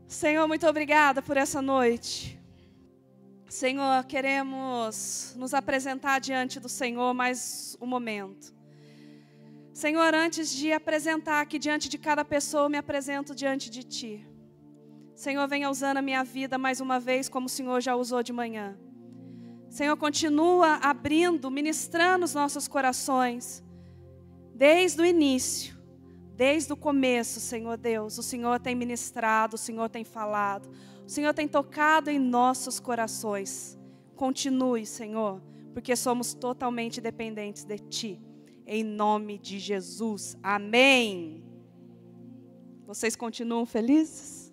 Senhor, muito obrigada por essa noite. Senhor, queremos nos apresentar diante do Senhor mais um momento. Senhor, antes de apresentar aqui diante de cada pessoa, eu me apresento diante de Ti. Senhor, venha usando a minha vida mais uma vez, como o Senhor já usou de manhã. Senhor, continua abrindo, ministrando os nossos corações. Desde o início, desde o começo, Senhor Deus, o Senhor tem ministrado, o Senhor tem falado. O Senhor tem tocado em nossos corações. Continue, Senhor, porque somos totalmente dependentes de Ti. Em nome de Jesus. Amém. Vocês continuam felizes?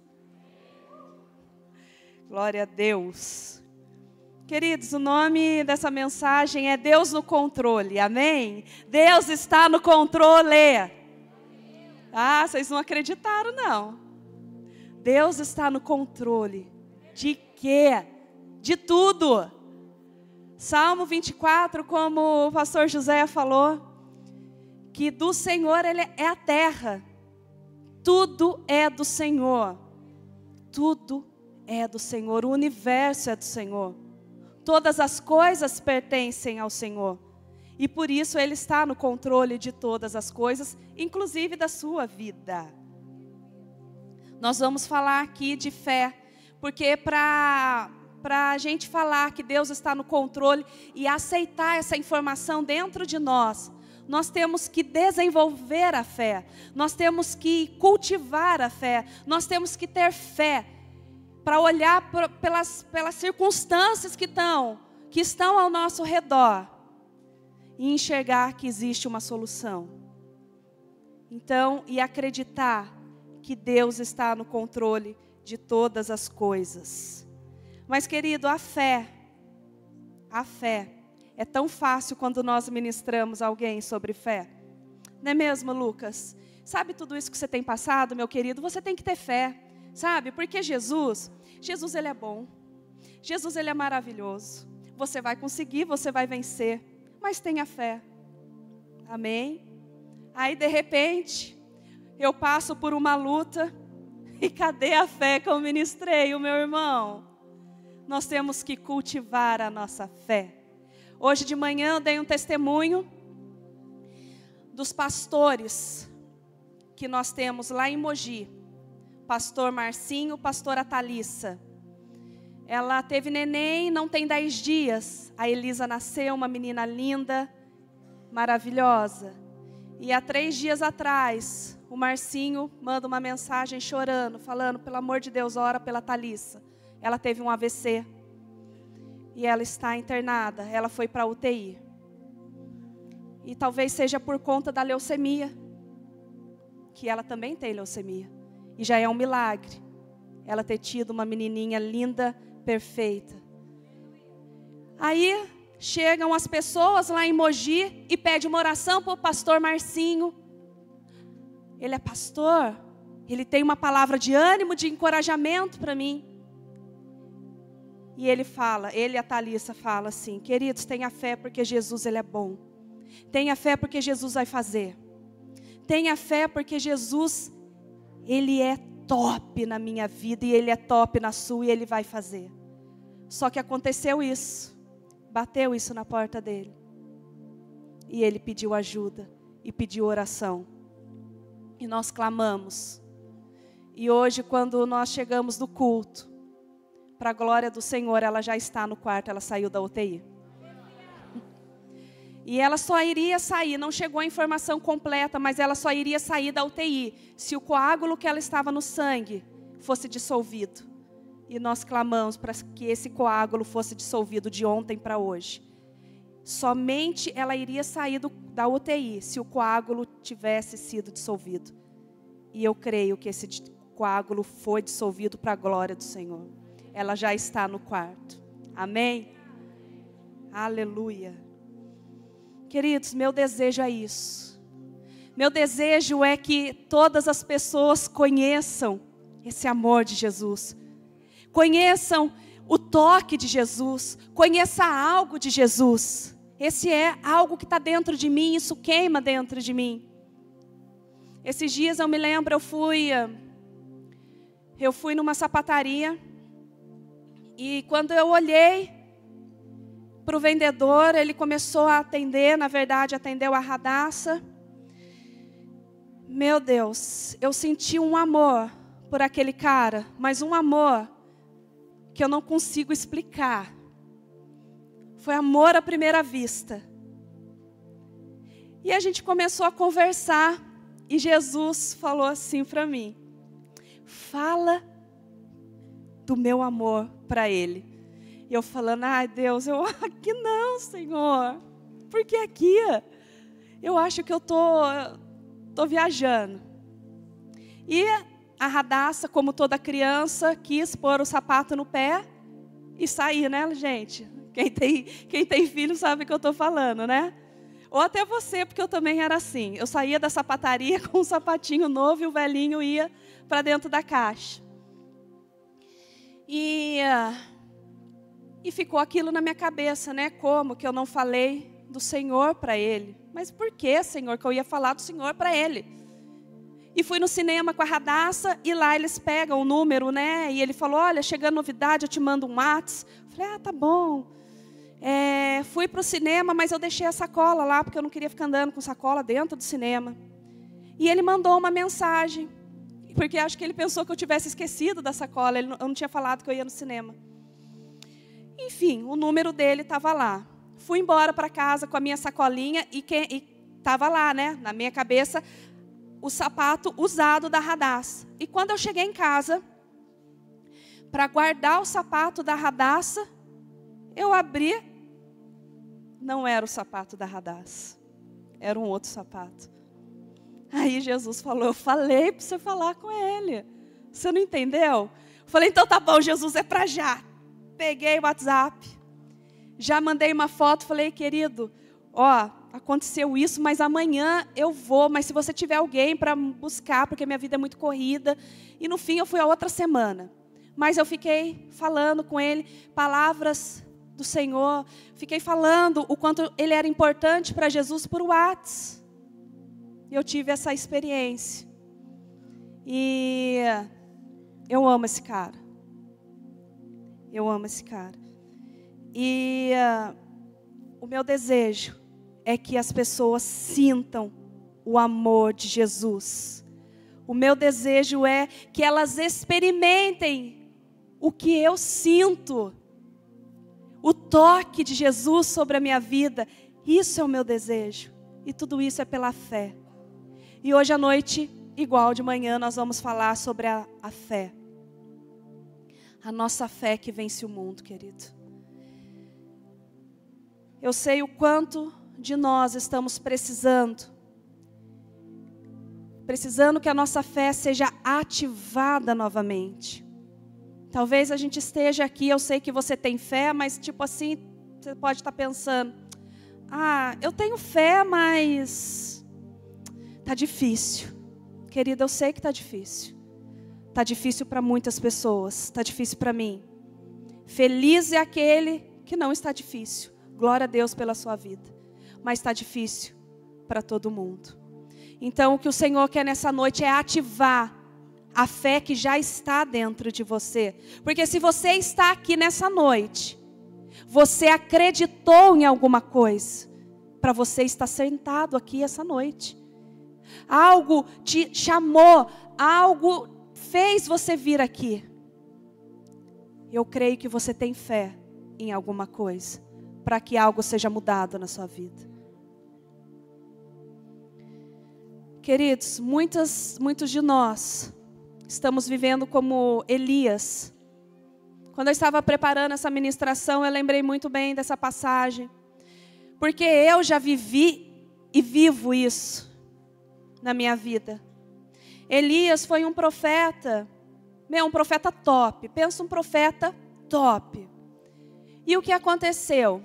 Glória a Deus. Queridos, o nome dessa mensagem é Deus no controle. Amém? Deus está no controle. Ah, vocês não acreditaram, não. Deus está no controle. De quê? De tudo. Salmo 24, como o pastor José falou, que do Senhor Ele é a terra. Tudo é do Senhor. Tudo é do Senhor. O universo é do Senhor. Todas as coisas pertencem ao Senhor. E por isso Ele está no controle de todas as coisas, inclusive da sua vida. Nós vamos falar aqui de fé, porque para a gente falar que Deus está no controle e aceitar essa informação dentro de nós, nós temos que desenvolver a fé, nós temos que cultivar a fé, nós temos que ter fé para olhar pelas circunstâncias que estão ao nosso redor e enxergar que existe uma solução. Então, e acreditar que Deus está no controle de todas as coisas. Mas, querido, a fé é tão fácil quando nós ministramos a alguém sobre fé. Não é mesmo, Lucas? Sabe tudo isso que você tem passado, meu querido? Você tem que ter fé, sabe? Porque Jesus Ele é bom. Jesus, Ele é maravilhoso. Você vai conseguir, você vai vencer. Mas tenha fé. Amém? Aí, de repente, eu passo por uma luta. E cadê a fé que eu ministrei, o meu irmão? Nós temos que cultivar a nossa fé. Hoje de manhã eu dei um testemunho dos pastores que nós temos lá em Mogi. Pastor Marcinho, pastora Thalissa. Ela teve neném, não tem 10 dias. A Elisa nasceu, uma menina linda, maravilhosa. E há 3 dias atrás, o Marcinho manda uma mensagem chorando, falando, pelo amor de Deus, ora pela Thalissa. Ela teve um AVC. E ela está internada, ela foi para a UTI. E talvez seja por conta da leucemia, que ela também tem leucemia. E já é um milagre ela ter tido uma menininha linda, perfeita. Aí chegam as pessoas lá em Mogi e pedem uma oração para o pastor Marcinho. Ele é pastor, ele tem uma palavra de ânimo, de encorajamento para mim. E ele e a Thalissa fala assim, queridos, tenha fé porque Jesus Ele é bom. Tenha fé porque Jesus vai fazer. Tenha fé porque Jesus, Ele é top na minha vida e Ele é top na sua e Ele vai fazer. Só que aconteceu isso, bateu isso na porta dele. E ele pediu ajuda e pediu oração. E nós clamamos. E hoje, quando nós chegamos do culto, para a glória do Senhor, ela já está no quarto, ela saiu da UTI. E ela só iria sair, não chegou a informação completa, mas ela só iria sair da UTI se o coágulo que ela estava no sangue fosse dissolvido. E nós clamamos para que esse coágulo fosse dissolvido de ontem para hoje. Somente ela iria sair da UTI se o coágulo tivesse sido dissolvido. E eu creio que esse coágulo foi dissolvido para a glória do Senhor. Ela já está no quarto. Amém? Aleluia. Queridos, meu desejo é isso. Meu desejo é que todas as pessoas conheçam esse amor de Jesus. Conheçam o toque de Jesus. Conheçam algo de Jesus. Esse é algo que está dentro de mim, isso queima dentro de mim. Esses dias eu me lembro, eu fui numa sapataria e quando eu olhei para o vendedor, ele começou a atender, na verdade atendeu a Radassa. Meu Deus, eu senti um amor por aquele cara, mas um amor que eu não consigo explicar. Foi amor à primeira vista. E a gente começou a conversar e Jesus falou assim para mim: fala do meu amor para ele. E eu falando: ai Deus, aqui não, Senhor. Porque aqui eu acho que eu tô viajando. E a Radassa, como toda criança, quis pôr o sapato no pé e sair, né, gente? Quem tem filho sabe o que eu estou falando, né? Ou até você, porque eu também era assim. Eu saía da sapataria com um sapatinho novo e o velhinho ia para dentro da caixa. E ficou aquilo na minha cabeça, né? Como que eu não falei do Senhor para ele? Mas por que, Senhor, que eu ia falar do Senhor para ele? E fui no cinema com a Radassa e lá eles pegam o número, né? E ele falou: olha, chegando novidade, eu te mando um WhatsApp. Falei: tá bom. Fui para o cinema, mas eu deixei a sacola lá, porque eu não queria ficar andando com sacola dentro do cinema. E ele mandou uma mensagem, porque acho que ele pensou que eu tivesse esquecido da sacola, eu não tinha falado que eu ia no cinema. Enfim, o número dele estava lá. Fui embora para casa com a minha sacolinha e estava lá, né, na minha cabeça, o sapato usado da Radassa. E quando eu cheguei em casa, para guardar o sapato da Radassa, eu abri. Não era o sapato da Radassa, era um outro sapato. Aí Jesus falou: eu falei para você falar com ele. Você não entendeu? Eu falei: então tá bom, Jesus, é para já. Peguei o WhatsApp, já mandei uma foto, falei: querido, aconteceu isso, mas amanhã eu vou, mas se você tiver alguém para buscar, porque minha vida é muito corrida. E no fim eu fui a outra semana. Mas eu fiquei falando com ele palavras do Senhor, fiquei falando o quanto ele era importante para Jesus por WhatsApp. Eu tive essa experiência. E eu amo esse cara. Eu amo esse cara. E o meu desejo é que as pessoas sintam o amor de Jesus. O meu desejo é que elas experimentem o que eu sinto. O toque de Jesus sobre a minha vida. Isso é o meu desejo. E tudo isso é pela fé. E hoje à noite, igual de manhã, nós vamos falar sobre a fé. A nossa fé que vence o mundo, querido. Eu sei o quanto de nós estamos precisando que a nossa fé seja ativada novamente. Talvez a gente esteja aqui, eu sei que você tem fé, mas tipo assim, você pode estar pensando: eu tenho fé, mas está difícil. Querida, eu sei que está difícil. Está difícil para muitas pessoas, está difícil para mim. Feliz é aquele que não está difícil. Glória a Deus pela sua vida. Mas está difícil para todo mundo. Então o que o Senhor quer nessa noite é ativar a fé que já está dentro de você. Porque se você está aqui nessa noite, você acreditou em alguma coisa, para você estar sentado aqui essa noite. Algo te chamou, algo fez você vir aqui. Eu creio que você tem fé em alguma coisa, para que algo seja mudado na sua vida. Queridos, muitos de nós estamos vivendo como Elias. Quando eu estava preparando essa ministração, eu lembrei muito bem dessa passagem. Porque eu já vivi e vivo isso na minha vida. Elias foi um profeta, um profeta top. Pensa um profeta top. E o que aconteceu?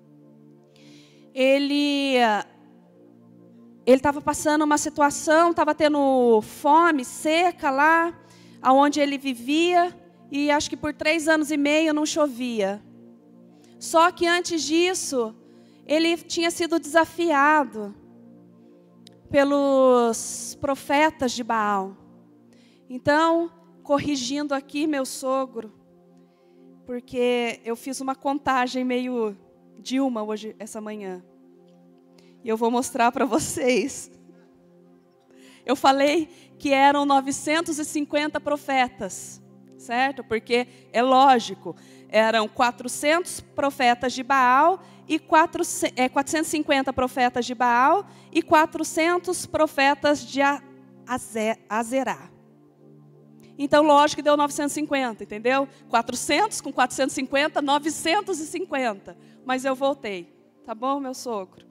Ele estava passando uma situação, estava tendo fome, seca lá, onde ele vivia, e acho que por 3 anos e meio não chovia. Só que antes disso, ele tinha sido desafiado pelos profetas de Baal. Então, corrigindo aqui meu sogro, porque eu fiz uma contagem meio Dilma hoje, essa manhã. E eu vou mostrar para vocês. Eu falei que eram 950 profetas, certo? Porque é lógico, eram 400 profetas de Baal e 450 profetas de Baal e 400 profetas de Azerá. Então, lógico que deu 950, entendeu? 400 com 450, 950. Mas eu voltei, tá bom, meu sogro?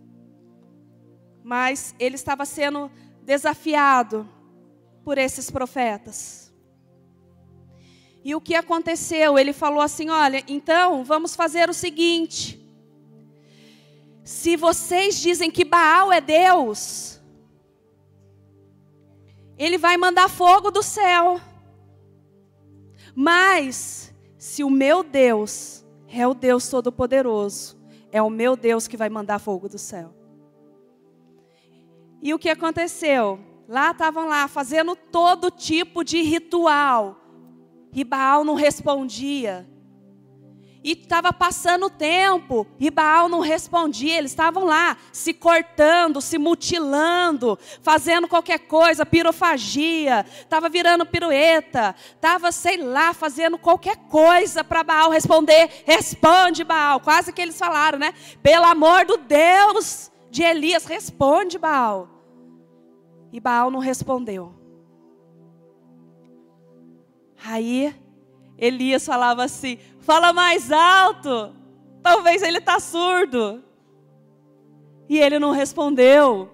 Mas ele estava sendo desafiado por esses profetas. E o que aconteceu? Ele falou assim, olha, então vamos fazer o seguinte. Se vocês dizem que Baal é Deus, ele vai mandar fogo do céu. Mas, se o meu Deus é o Deus Todo-Poderoso, é o meu Deus que vai mandar fogo do céu. E o que aconteceu? Lá estavam lá fazendo todo tipo de ritual. E Baal não respondia. E estava passando o tempo. E Baal não respondia. Eles estavam lá se cortando, se mutilando, fazendo qualquer coisa, pirofagia. Estava virando pirueta. Estava, sei lá, fazendo qualquer coisa para Baal responder. Responde, Baal. Quase que eles falaram, né? Pelo amor do Deus de Elias, responde, Baal. E Baal não respondeu. Aí Elias falava assim, fala mais alto, talvez ele está surdo. E ele não respondeu.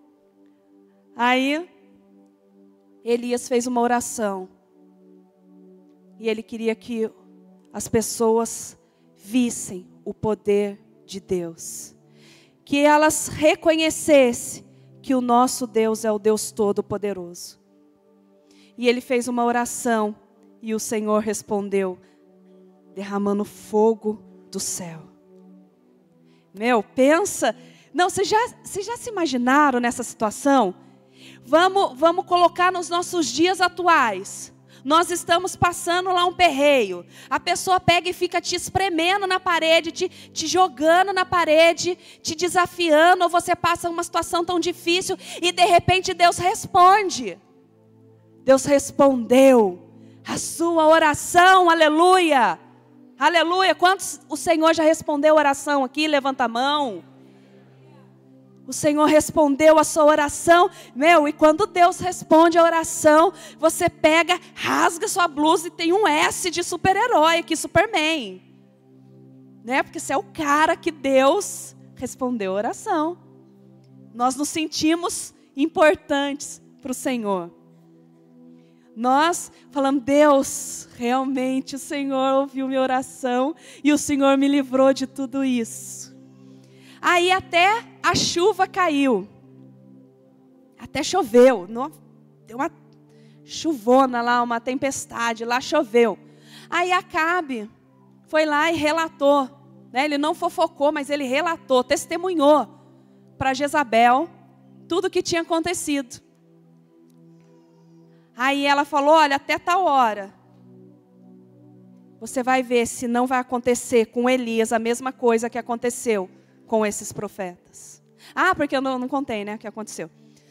Aí Elias fez uma oração. E ele queria que as pessoas vissem o poder de Deus. Que elas reconhecessem que o nosso Deus é o Deus Todo-Poderoso. E ele fez uma oração e o Senhor respondeu, derramando fogo do céu. Meu, pensa, não, vocês já se imaginaram nessa situação? Vamos colocar nos nossos dias atuais. Nós estamos passando lá um perreio. A pessoa pega e fica te espremendo na parede, te jogando na parede, te desafiando, ou você passa uma situação tão difícil e de repente Deus responde. Deus respondeu a sua oração, aleluia. Aleluia. Quantos o Senhor já respondeu a oração aqui? Levanta a mão. O Senhor respondeu a sua oração. Meu, e quando Deus responde a oração, você pega, rasga sua blusa e tem um S de super-herói aqui, Superman. Né? Porque você é o cara que Deus respondeu a oração. Nós nos sentimos importantes para o Senhor. Nós falamos, Deus, realmente o Senhor ouviu minha oração e o Senhor me livrou de tudo isso. Aí até a chuva caiu. Até choveu. Deu uma chuvona lá, uma tempestade. Lá choveu. Aí Acabe foi lá e relatou. Né? Ele não fofocou, mas ele relatou, testemunhou para Jezabel tudo o que tinha acontecido. Aí ela falou, olha, até tal hora. Você vai ver se não vai acontecer com Elias a mesma coisa que aconteceu com esses profetas. Ah, porque eu não contei, né, o que aconteceu.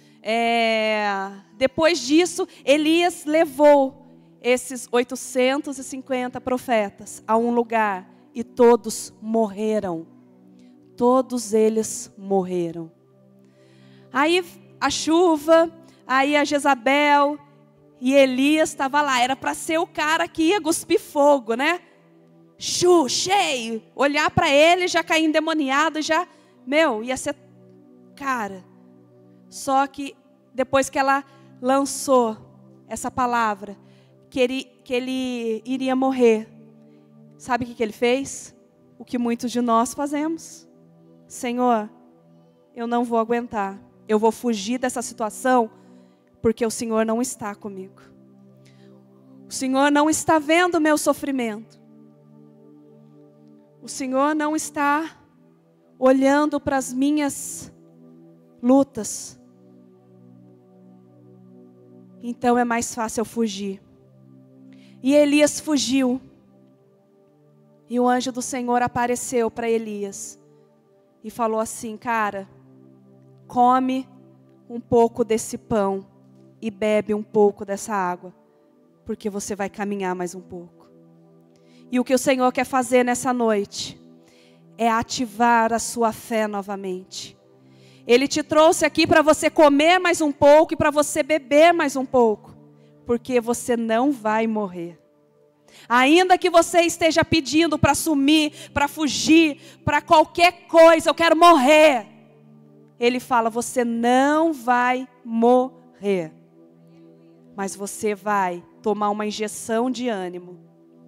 Depois disso, Elias levou esses 850 profetas a um lugar e todos morreram. Todos eles morreram. Aí a chuva, aí a Jezabel e Elias estava lá. Era para ser o cara que ia cuspir fogo, né? Cheio, olhar para ele, já cair endemoniado, já, ia ser cara. Só que depois que ela lançou essa palavra, que ele iria morrer, sabe o que ele fez? O que muitos de nós fazemos. Senhor, eu não vou aguentar, eu vou fugir dessa situação, porque o Senhor não está comigo. O Senhor não está vendo o meu sofrimento. O Senhor não está olhando para as minhas lutas. Então é mais fácil eu fugir. E Elias fugiu. E o anjo do Senhor apareceu para Elias e falou assim: cara, come um pouco desse pão e bebe um pouco dessa água, porque você vai caminhar mais um pouco. E o que o Senhor quer fazer nessa noite é ativar a sua fé novamente. Ele te trouxe aqui para você comer mais um pouco e para você beber mais um pouco, porque você não vai morrer. Ainda que você esteja pedindo para sumir, para fugir, para qualquer coisa, eu quero morrer. Ele fala: você não vai morrer, mas você vai tomar uma injeção de ânimo.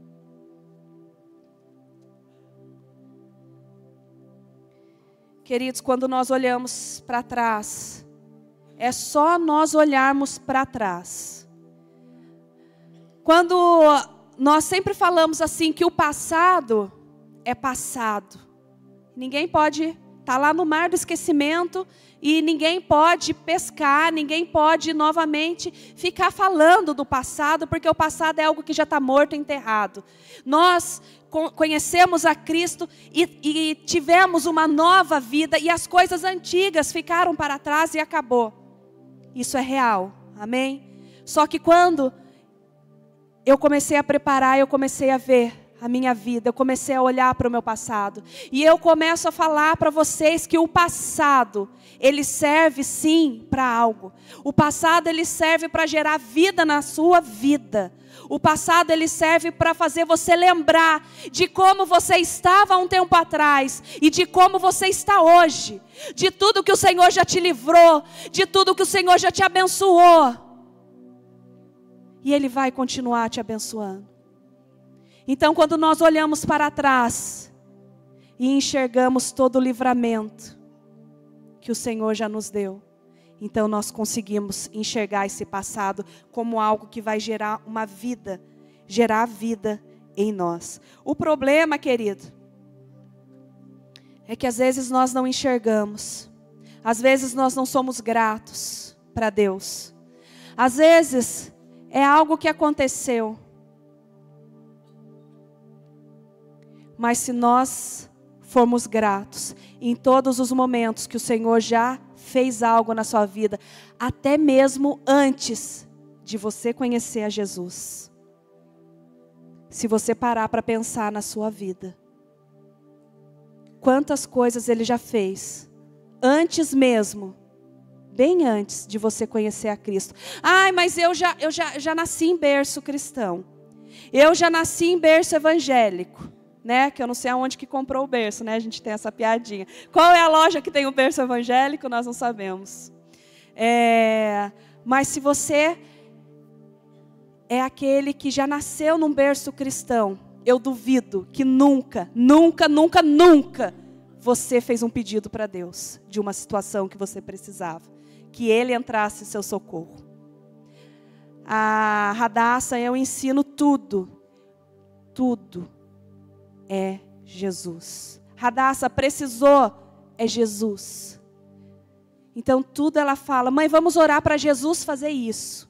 Queridos, quando nós olhamos para trás, é só nós olharmos para trás. Quando nós sempre falamos assim que o passado é passado. Ninguém pode estar lá no mar do esquecimento e ninguém pode pescar, ninguém pode novamente ficar falando do passado, porque o passado é algo que já está morto e enterrado. Nós conhecemos a Cristo e tivemos uma nova vida e as coisas antigas ficaram para trás e acabou. Isso é real, amém? Só que quando eu comecei a preparar, eu comecei a ver a minha vida, eu comecei a olhar para o meu passado. E eu começo a falar para vocês que o passado, ele serve sim para algo. O passado, ele serve para gerar vida na sua vida. O passado, ele serve para fazer você lembrar de como você estava há um tempo atrás e de como você está hoje. De tudo que o Senhor já te livrou, de tudo que o Senhor já te abençoou. E Ele vai continuar te abençoando. Então, quando nós olhamos para trás e enxergamos todo o livramento que o Senhor já nos deu, então nós conseguimos enxergar esse passado como algo que vai gerar uma vida, gerar vida em nós. O problema, querido, é que às vezes nós não enxergamos. Às vezes nós não somos gratos para Deus. Às vezes é algo que aconteceu. Mas se nós formos gratos em todos os momentos que o Senhor já fez algo na sua vida, até mesmo antes de você conhecer a Jesus. Se você parar para pensar na sua vida, quantas coisas Ele já fez, antes mesmo, bem antes de você conhecer a Cristo. Ai, mas eu já nasci em berço cristão. Eu já nasci em berço evangélico. Né? Que eu não sei aonde que comprou o berço, né? A gente tem essa piadinha. Qual é a loja que tem o berço evangélico? Nós não sabemos. Mas se você é aquele que já nasceu num berço cristão, eu duvido que nunca você fez um pedido para Deus de uma situação que você precisava, que Ele entrasse em seu socorro. A Radassa, eu ensino tudo é Jesus. Radassa precisou, é Jesus. Então tudo ela fala: mãe, vamos orar para Jesus fazer isso.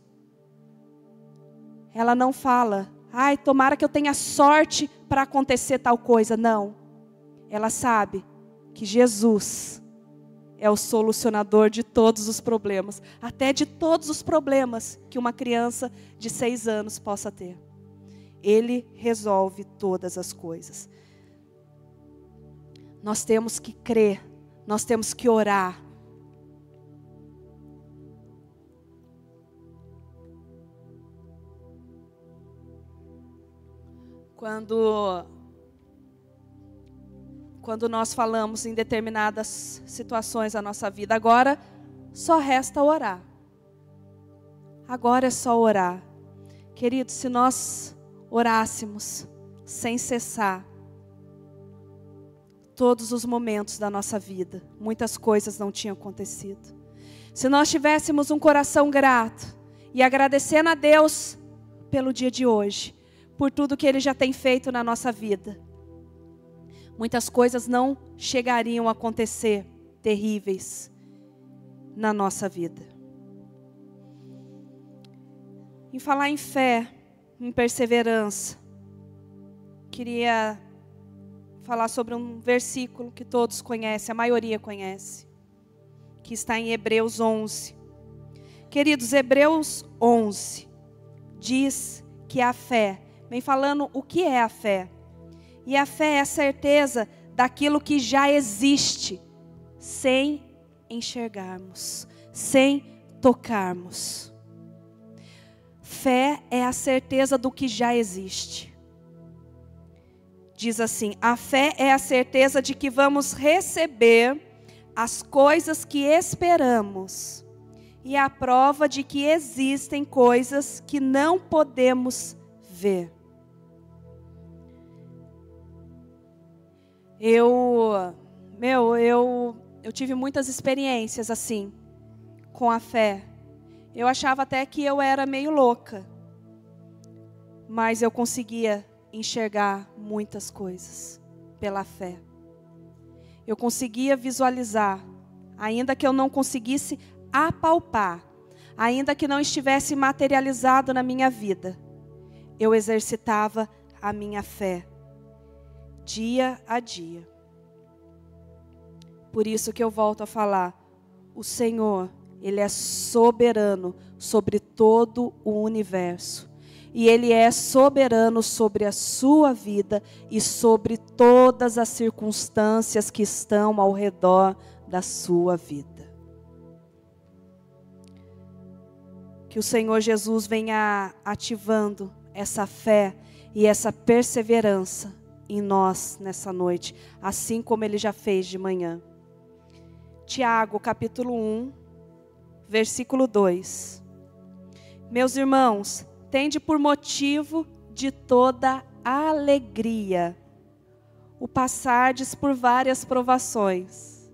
Ela não fala: ai, tomara que eu tenha sorte para acontecer tal coisa. Não. Ela sabe que Jesus é o solucionador de todos os problemas, até de todos os problemas que uma criança de 6 anos possa ter. Ele resolve todas as coisas. Nós temos que crer, nós temos que orar. Quando nós falamos em determinadas situações da nossa vida, agora só resta orar. Agora é só orar. Queridos, se nós orássemos sem cessar, todos os momentos da nossa vida, muitas coisas não tinham acontecido. Se nós tivéssemos um coração grato e agradecendo a Deus pelo dia de hoje, por tudo que Ele já tem feito na nossa vida, muitas coisas não chegariam a acontecer terríveis na nossa vida. Em falar em fé, em perseverança, queria falar sobre um versículo que todos conhecem, a maioria conhece, que está em Hebreus 11. Queridos, Hebreus 11 diz que a fé, vem falando o que é a fé. E a fé é a certeza daquilo que já existe, sem enxergarmos, sem tocarmos. Fé é a certeza do que já existe. Diz assim: a fé é a certeza de que vamos receber as coisas que esperamos, e a prova de que existem coisas que não podemos ver. Eu tive muitas experiências assim, com a fé. Eu achava até que eu era meio louca, mas eu conseguia enxergar muitas coisas pela fé. Eu conseguia visualizar, ainda que eu não conseguisse apalpar, ainda que não estivesse materializado na minha vida, eu exercitava a minha fé, dia a dia. Por isso que eu volto a falar, o Senhor, Ele é soberano sobre todo o universo. E Ele é soberano sobre a sua vida e sobre todas as circunstâncias que estão ao redor da sua vida. Que o Senhor Jesus venha ativando essa fé e essa perseverança em nós nessa noite, assim como Ele já fez de manhã. Tiago, capítulo 1, versículo 2. Meus irmãos, tende por motivo de toda alegria o passardes por várias provações.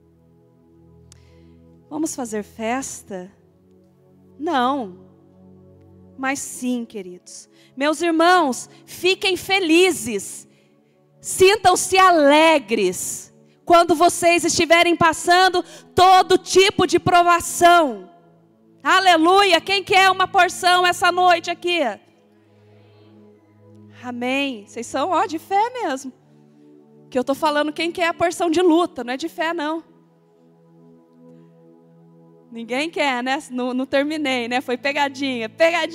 Vamos fazer festa? Não. Mas sim, queridos. Meus irmãos, fiquem felizes. Sintam-se alegres quando vocês estiverem passando todo tipo de provação. Aleluia! Quem quer uma porção essa noite aqui? Amém. Vocês são de fé mesmo. Que eu estou falando quem quer a porção de luta, não é de fé não. Ninguém quer, né? Não terminei, né? Foi pegadinha.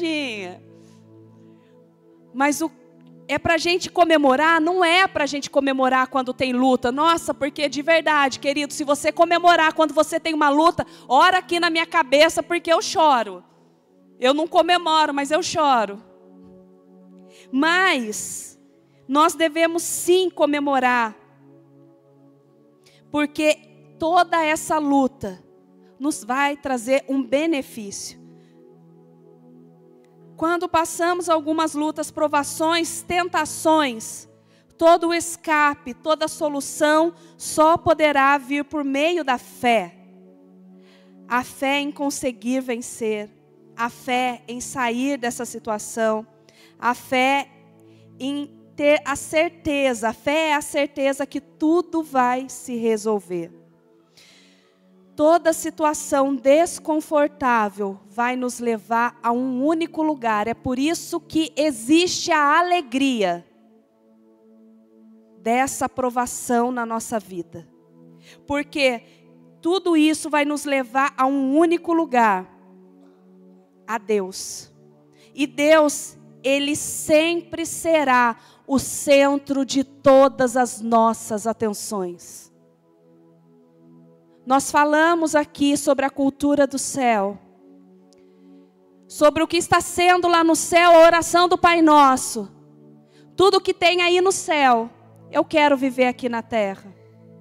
Mas é para a gente comemorar, não é para a gente comemorar quando tem luta. Nossa, porque de verdade, querido, se você comemorar quando você tem uma luta, ora aqui na minha cabeça porque eu choro. Eu não comemoro, mas eu choro. Mas nós devemos sim comemorar, porque toda essa luta nos vai trazer um benefício. Quando passamos algumas lutas, provações, tentações, todo o escape, toda a solução só poderá vir por meio da fé. A fé em conseguir vencer, a fé em sair dessa situação, a fé em ter a certeza, a fé é a certeza que tudo vai se resolver. Toda situação desconfortável vai nos levar a um único lugar. É por isso que existe a alegria dessa provação na nossa vida. Porque tudo isso vai nos levar a um único lugar, a Deus. E Deus, Ele sempre será o centro de todas as nossas atenções. Nós falamos aqui sobre a cultura do céu, sobre o que está sendo lá no céu, a oração do Pai Nosso. Tudo que tem aí no céu, eu quero viver aqui na terra.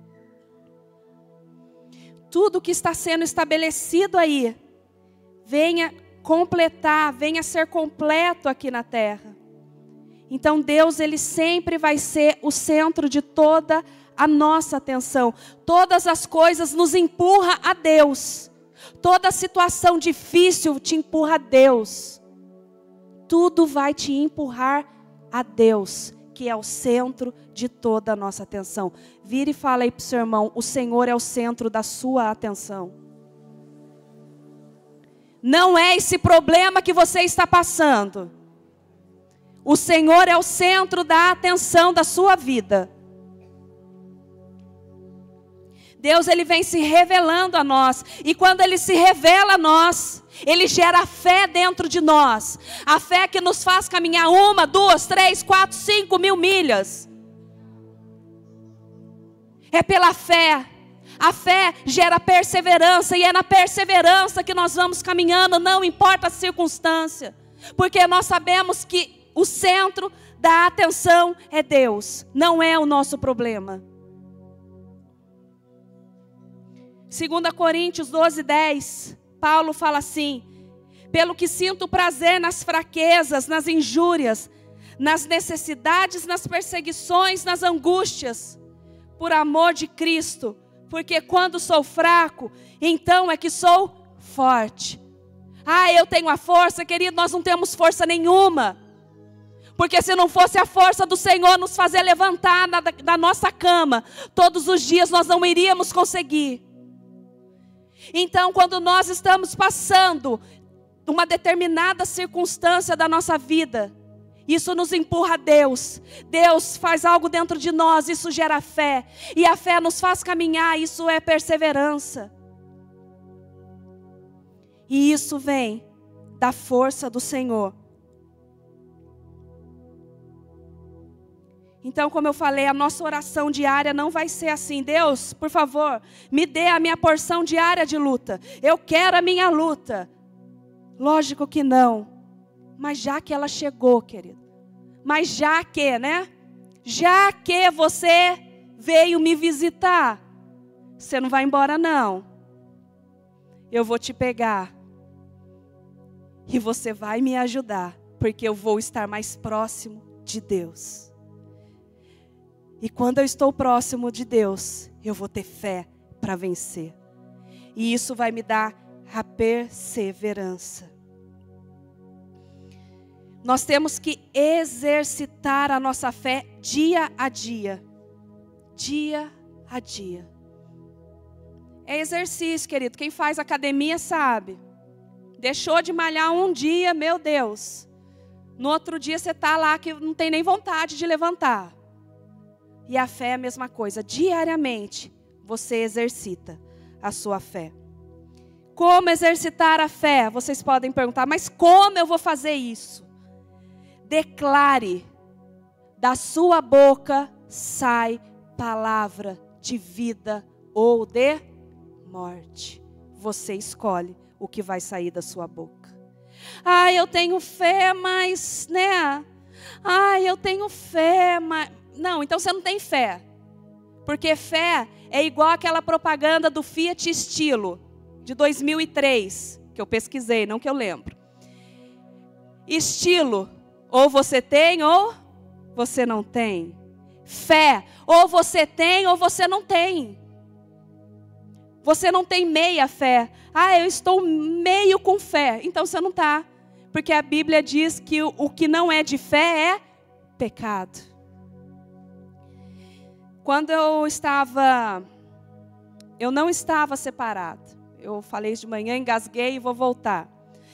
Tudo que está sendo estabelecido aí, venha completar, venha ser completo aqui na terra. Então Deus, Ele sempre vai ser o centro de toda a nossa atenção. Todas as coisas nos empurram a Deus. Toda situação difícil te empurra a Deus. Tudo vai te empurrar a Deus, que é o centro de toda a nossa atenção. Vira e fala aí para o seu irmão, o Senhor é o centro da sua atenção. Não é esse problema que você está passando. O Senhor é o centro da atenção da sua vida. Deus, Ele vem se revelando a nós. E quando Ele se revela a nós, Ele gera fé dentro de nós. A fé que nos faz caminhar 1, 2, 3, 4, 5 mil milhas. É pela fé. A fé gera perseverança. E é na perseverança que nós vamos caminhando, não importa a circunstância. Porque nós sabemos que o centro da atenção é Deus. Não é o nosso problema. 2 Coríntios 12, 10, Paulo fala assim: pelo que sinto prazer nas fraquezas, nas injúrias, nas necessidades, nas perseguições, nas angústias, por amor de Cristo, porque quando sou fraco, então é que sou forte. Ah, eu tenho a força, querido, nós não temos força nenhuma. Porque se não fosse a força do Senhor nos fazer levantar da nossa cama, todos os dias nós não iríamos conseguir. Então, quando nós estamos passando uma determinada circunstância da nossa vida, isso nos empurra a Deus. Deus faz algo dentro de nós, isso gera fé. E a fé nos faz caminhar, isso é perseverança. E isso vem da força do Senhor. Então, como eu falei, a nossa oração diária não vai ser assim: Deus, por favor, me dê a minha porção diária de luta. Eu quero a minha luta. Lógico que não. Mas já que ela chegou, querido. Mas já que, né? Já que você veio me visitar, você não vai embora não. Eu vou te pegar. E você vai me ajudar. Porque eu vou estar mais próximo de Deus. E quando eu estou próximo de Deus, eu vou ter fé para vencer. E isso vai me dar a perseverança. Nós temos que exercitar a nossa fé dia a dia. Dia a dia. É exercício, querido. Quem faz academia sabe. Deixou de malhar um dia, meu Deus. No outro dia você está lá que não tem nem vontade de levantar. E a fé é a mesma coisa. Diariamente você exercita a sua fé. Como exercitar a fé? Vocês podem perguntar, mas como eu vou fazer isso? Declare, da sua boca sai palavra de vida ou de morte. Você escolhe o que vai sair da sua boca. Ah, eu tenho fé, mas, né? Ah, eu tenho fé, mas... Não, então você não tem fé. Porque fé é igual aquela propaganda do Fiat Estilo, de 2003, que eu pesquisei, não que eu lembro. Estilo, ou você tem ou você não tem. Fé, ou você tem ou você não tem. Você não tem meia fé. Ah, eu estou meio com fé. Então você não está. Porque a Bíblia diz que o que não é de fé é pecado. Quando eu não estava separada. Eu falei de manhã, engasguei e vou voltar.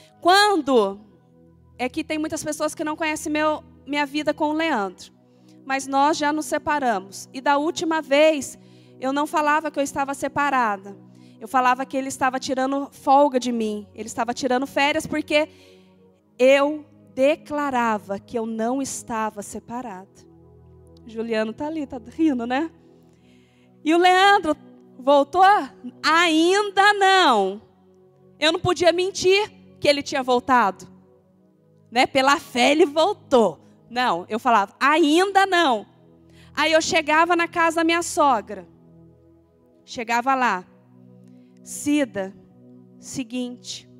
É que tem muitas pessoas que não conhecem minha vida com o Leandro. Mas nós já nos separamos. E da última vez, eu não falava que eu estava separada. Eu falava que ele estava tirando folga de mim. Ele estava tirando férias porque eu declarava que eu não estava separada. Juliano está ali, está rindo, né? E o Leandro voltou? Ainda não. Eu não podia mentir que ele tinha voltado. Né? Pela fé ele voltou. Não, eu falava, ainda não. Aí eu chegava na casa da minha sogra. Chegava lá. Cida, seguinte.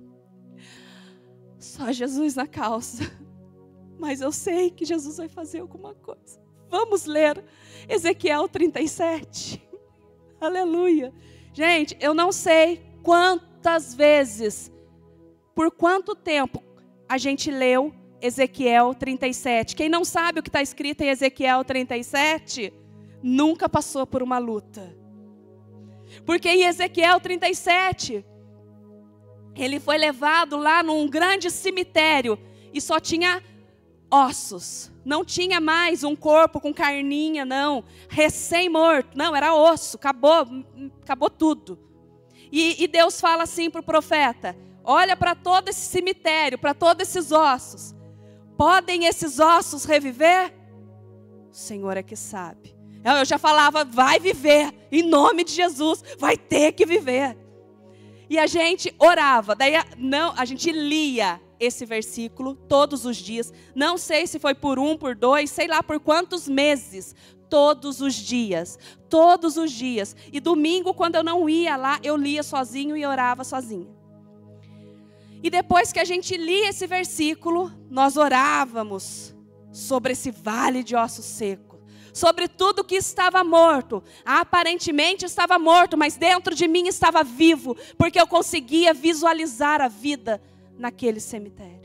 Só Jesus na causa. Mas eu sei que Jesus vai fazer alguma coisa. Vamos ler Ezequiel 37. Aleluia. Gente, eu não sei quantas vezes, por quanto tempo a gente leu Ezequiel 37. Quem não sabe o que está escrito em Ezequiel 37, nunca passou por uma luta. Porque em Ezequiel 37, ele foi levado lá num grande cemitério e só tinha ossos. Não tinha mais um corpo com carninha, não. Recém-morto. Não, era osso. Acabou tudo. E Deus fala assim para o profeta: olha para todo esse cemitério, para todos esses ossos. Podem esses ossos reviver? O Senhor é que sabe. Eu já falava, vai viver, em nome de Jesus, vai ter que viver. E a gente orava, daí a gente lia esse versículo todos os dias. Não sei se foi por 1, por 2, sei lá por quantos meses. Todos os dias. E domingo, quando eu não ia lá, eu lia sozinho e orava sozinha. E depois que a gente lia esse versículo, nós orávamos sobre esse vale de ossos secos. Sobre tudo que estava morto. Aparentemente estava morto, mas dentro de mim estava vivo, porque eu conseguia visualizar a vida naquele cemitério.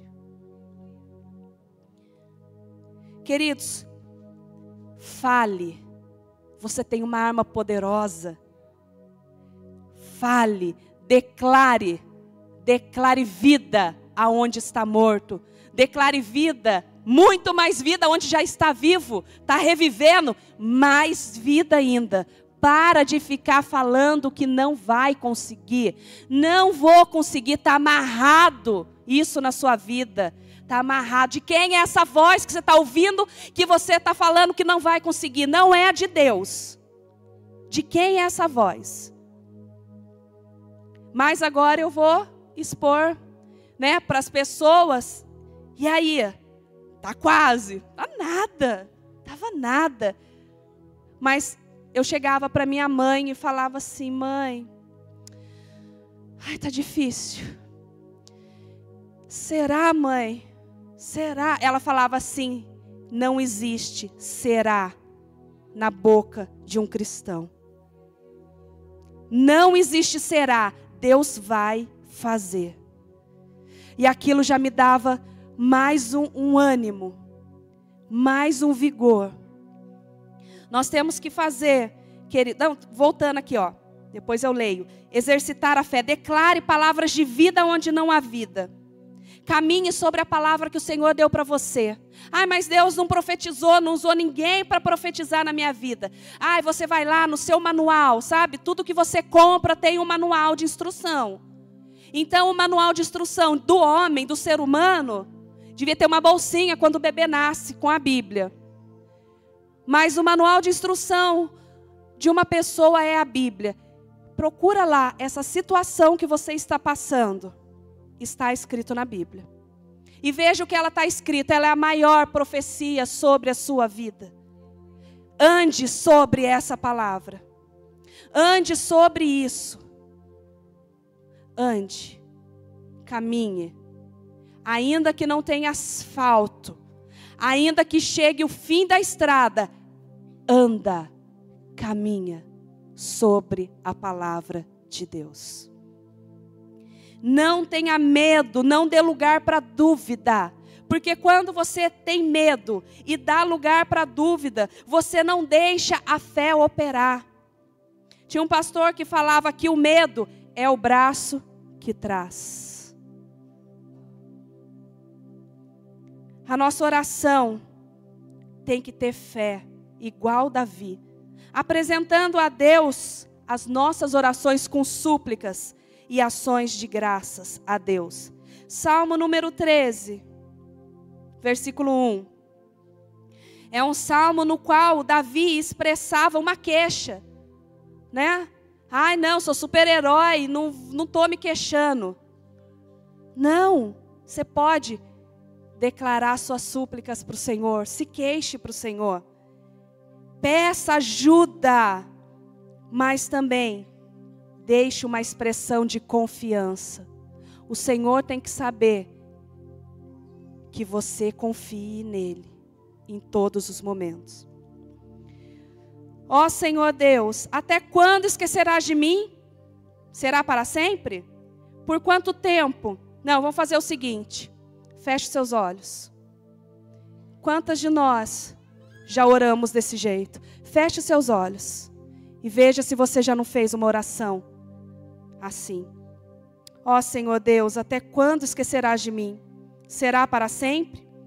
Queridos, fale. Você tem uma arma poderosa. Fale, declare vida aonde está morto. Declare vida, muito mais vida onde já está vivo. Está revivendo, mais vida ainda. Para de ficar falando que não vai conseguir. Não vou conseguir, está amarrado isso na sua vida. Está amarrado. De quem é essa voz que você está ouvindo, que você está falando que não vai conseguir? Não é a de Deus. De quem é essa voz? Mas agora eu vou expor, para as pessoas. E aí? Tá quase. Tava nada. Mas eu chegava para minha mãe e falava assim: mãe, tá difícil. Será, mãe? Será? Ela falava assim: não existe será na boca de um cristão. Não existe será. Deus vai fazer. E aquilo já me dava mais um ânimo, mais um vigor. Nós temos que fazer, querido, voltando aqui, depois eu leio. Exercitar a fé, declare palavras de vida onde não há vida. Caminhe sobre a palavra que o Senhor deu para você. Mas Deus não profetizou, não usou ninguém para profetizar na minha vida. Você vai lá no seu manual, sabe? Tudo que você compra tem um manual de instrução. Então o manual de instrução do homem, do ser humano, devia ter uma bolsinha quando o bebê nasce com a Bíblia. Mas o manual de instrução de uma pessoa é a Bíblia. Procura lá, essa situação que você está passando, está escrito na Bíblia. E veja o que ela está escrita, ela é a maior profecia sobre a sua vida. Ande sobre essa palavra. Ande sobre isso. Ande, caminhe. Ainda que não tenha asfalto, ainda que chegue o fim da estrada, anda, caminha sobre a palavra de Deus. Não tenha medo, não dê lugar para dúvida. Porque quando você tem medo e dá lugar para dúvida, você não deixa a fé operar. Tinha um pastor que falava que o medo é o braço que traz. A nossa oração tem que ter fé, igual Davi, apresentando a Deus as nossas orações com súplicas e ações de graças a Deus. Salmo número 13, versículo 1. É um salmo no qual Davi expressava uma queixa, Não, sou super-herói, não estou me queixando. Não, você pode declarar suas súplicas para o Senhor, se queixe para o Senhor. Peça ajuda, mas também deixe uma expressão de confiança. O Senhor tem que saber que você confie nele em todos os momentos. Ó Senhor Deus, até quando esquecerás de mim? Será para sempre? Por quanto tempo? Não, vamos fazer o seguinte. Feche seus olhos. Quantas de nós já oramos desse jeito? Feche seus olhos. E veja se você já não fez uma oração assim. Ó Senhor Deus, até quando esquecerás de mim? Será para sempre?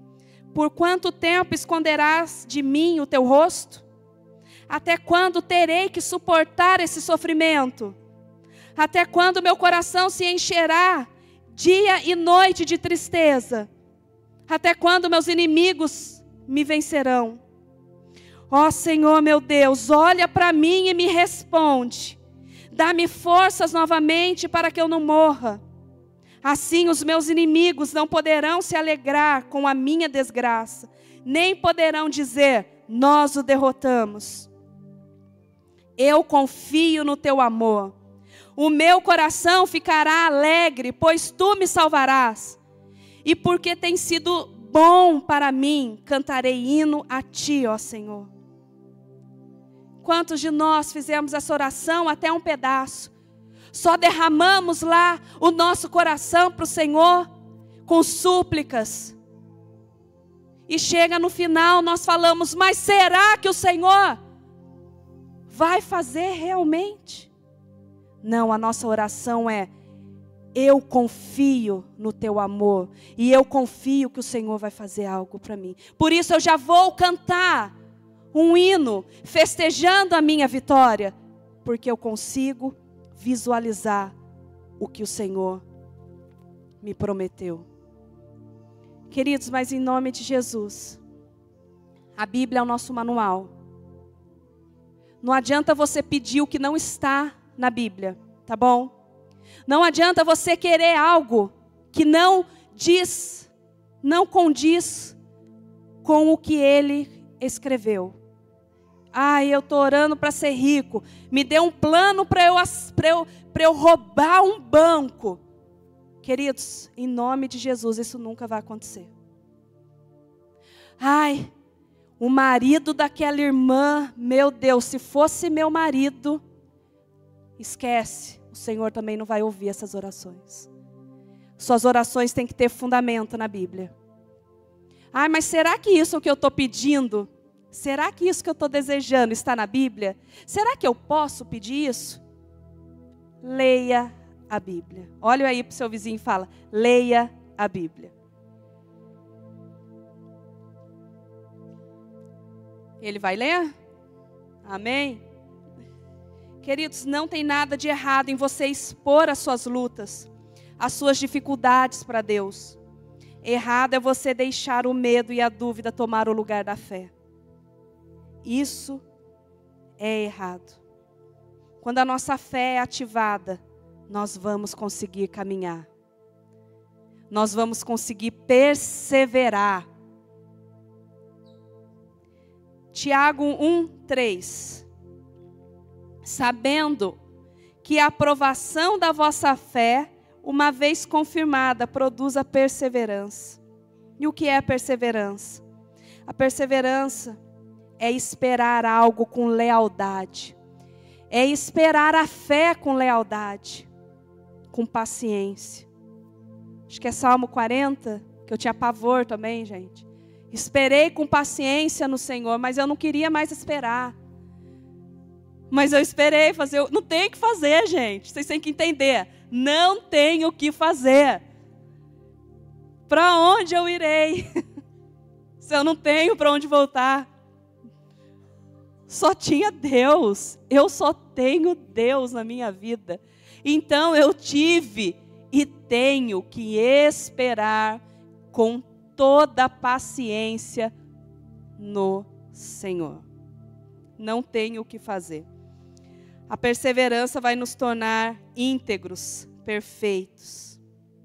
Por quanto tempo esconderás de mim o teu rosto? Até quando terei que suportar esse sofrimento? Até quando meu coração se encherá dia e noite de tristeza? Até quando meus inimigos me vencerão? Ó Senhor meu Deus, olha para mim e me responde. Dá-me forças novamente para que eu não morra. Assim os meus inimigos não poderão se alegrar com a minha desgraça, nem poderão dizer, nós o derrotamos. Eu confio no teu amor. O meu coração ficará alegre, pois tu me salvarás. E porque tem sido bom para mim, cantarei hino a ti, ó Senhor. Quantos de nós fizemos essa oração até um pedaço? Só derramamos lá o nosso coração para o Senhor com súplicas. E chega no final, nós falamos, mas será que o Senhor vai fazer realmente? Não, a nossa oração é, eu confio no teu amor. E eu confio que o Senhor vai fazer algo para mim. Por isso eu já vou cantar um hino, festejando a minha vitória. Porque eu consigo visualizar o que o Senhor me prometeu. Queridos, mas em nome de Jesus, a Bíblia é o nosso manual. Não adianta você pedir o que não está na Bíblia, tá bom? Não adianta você querer algo que não diz, não condiz com o que ele escreveu. Eu estou orando para ser rico. Me dê um plano para eu roubar um banco. Queridos, em nome de Jesus, isso nunca vai acontecer. O marido daquela irmã, meu Deus, se fosse meu marido, esquece, o Senhor também não vai ouvir essas orações. Suas orações têm que ter fundamento na Bíblia. Mas será que isso que eu estou pedindo, será que isso que eu estou desejando está na Bíblia? Será que eu posso pedir isso? Leia a Bíblia. Olha aí para o seu vizinho e fala, leia a Bíblia. Ele vai ler? Amém? Queridos, não tem nada de errado em você expor as suas lutas, as suas dificuldades para Deus. Errado é você deixar o medo e a dúvida tomar o lugar da fé. Isso é errado. Quando a nossa fé é ativada, nós vamos conseguir caminhar. Nós vamos conseguir perseverar. Tiago 1:3. Sabendo que a aprovação da vossa fé, uma vez confirmada, produz a perseverança. E o que é a perseverança? A perseverança é esperar algo com lealdade. É esperar a fé com lealdade, com paciência. Acho que é Salmo 40, que eu tinha pavor também, gente. Esperei com paciência no Senhor, mas eu não queria mais esperar. Mas eu esperei fazer. Não tem o que fazer, gente. Vocês têm que entender. Não tem o que fazer. Para onde eu irei? Se eu não tenho para onde voltar. Só tinha Deus. Eu só tenho Deus na minha vida. Então eu tive e tenho que esperar com toda a paciência no Senhor. Não tenho o que fazer. A perseverança vai nos tornar íntegros, perfeitos.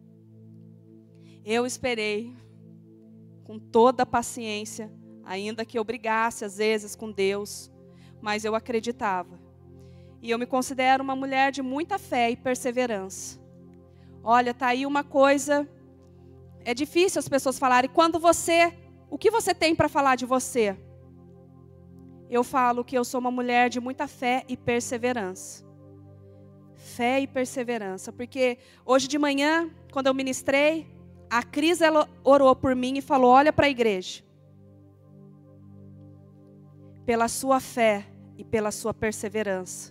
Eu esperei com toda a paciência, ainda que eu brigasse às vezes com Deus, mas eu acreditava. E eu me considero uma mulher de muita fé e perseverança. Olha, tá aí uma coisa, é difícil as pessoas falarem, o que você tem para falar de você? Eu falo que eu sou uma mulher de muita fé e perseverança. Fé e perseverança. Porque hoje de manhã, quando eu ministrei, a Cris ela orou por mim e falou, olha para a igreja. Pela sua fé e pela sua perseverança.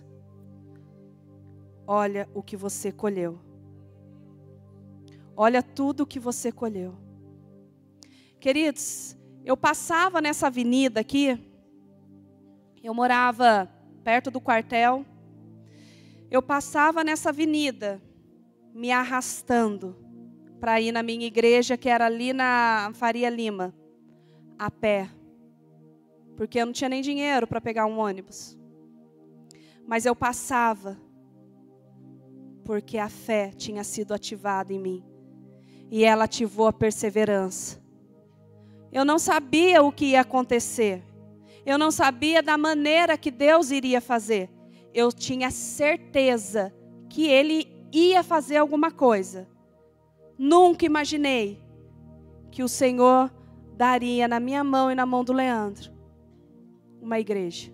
Olha o que você colheu. Olha tudo o que você colheu. Queridos, Eu passava nessa avenida aqui, eu morava perto do quartel, eu passava nessa avenida, me arrastando para ir na minha igreja, que era ali na Faria Lima, a pé, porque eu não tinha nem dinheiro para pegar um ônibus. Mas eu passava, porque a fé tinha sido ativada em mim, e ela ativou a perseverança. Eu não sabia o que ia acontecer, eu não sabia da maneira que Deus iria fazer. Eu tinha certeza que Ele ia fazer alguma coisa. Nunca imaginei que o Senhor daria na minha mão e na mão do Leandro uma igreja.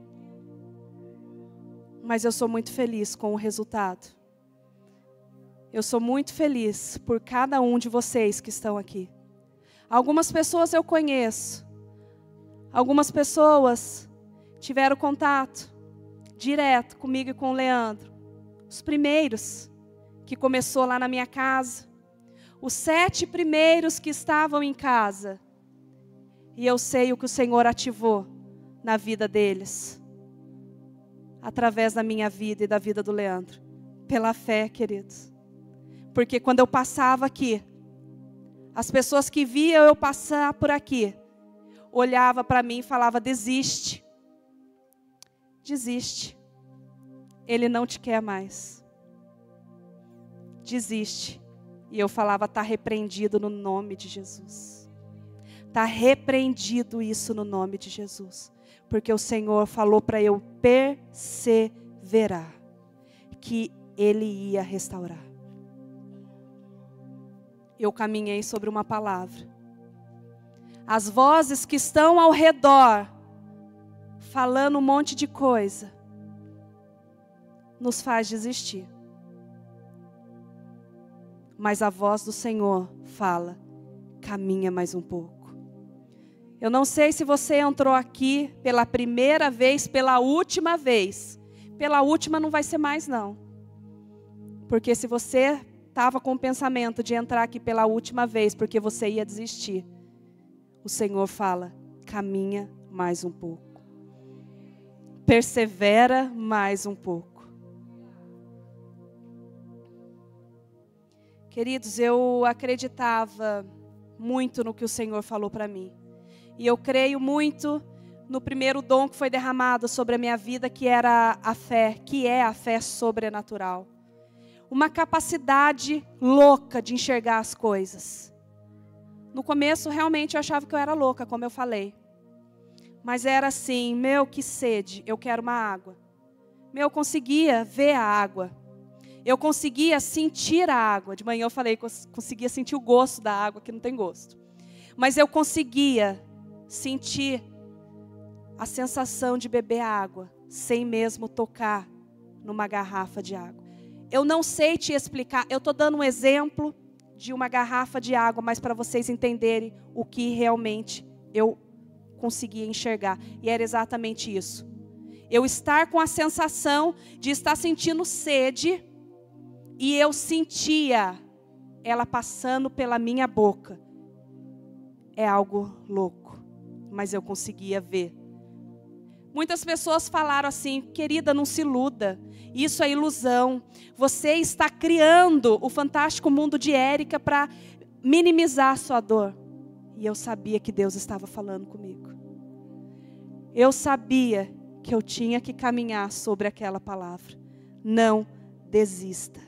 Mas eu sou muito feliz com o resultado. Eu sou muito feliz por cada um de vocês que estão aqui. Algumas pessoas eu conheço. Algumas pessoas tiveram contato direto comigo e com o Leandro. Os primeiros que começou lá na minha casa. Os 7 primeiros que estavam em casa. E eu sei o que o Senhor ativou na vida deles. Através da minha vida e da vida do Leandro. Pela fé, queridos. Porque quando eu passava aqui, as pessoas que viam eu passar por aqui, olhava para mim e falava: desiste. Desiste. Ele não te quer mais. Desiste. E eu falava: está repreendido no nome de Jesus. Está repreendido isso no nome de Jesus. Porque o Senhor falou para eu perseverar. Que Ele ia restaurar. Eu caminhei sobre uma palavra. As vozes que estão ao redor, falando um monte de coisa, nos faz desistir. Mas a voz do Senhor fala: caminha mais um pouco. Eu não sei se você entrou aqui pela primeira vez, pela última vez. Pela última não vai ser mais não. Porque se você estava com o pensamento de entrar aqui pela última vez, porque você ia desistir, o Senhor fala: caminha mais um pouco. Persevera mais um pouco. Queridos, eu acreditava muito no que o Senhor falou para mim. E eu creio muito no primeiro dom que foi derramado sobre a minha vida, que era a fé, que é a fé sobrenatural. Uma capacidade louca de enxergar as coisas. No começo, realmente, eu achava que eu era louca, como eu falei. Mas era assim: meu, que sede, eu quero uma água. Meu, eu conseguia ver a água. Eu conseguia sentir a água. De manhã eu falei que eu conseguia sentir o gosto da água, que não tem gosto. Mas eu conseguia sentir a sensação de beber água, sem mesmo tocar numa garrafa de água. Eu não sei te explicar, eu estou dando um exemplo de uma garrafa de água, mas para vocês entenderem o que realmente eu conseguia enxergar. E era exatamente isso. Eu estar com a sensação de estar sentindo sede, e eu sentia ela passando pela minha boca. É algo louco, mas eu conseguia ver. Muitas pessoas falaram assim: querida, não se iluda, isso é ilusão. Você está criando o fantástico mundo de Érica para minimizar a sua dor. E eu sabia que Deus estava falando comigo. Eu sabia que eu tinha que caminhar sobre aquela palavra. Não desista.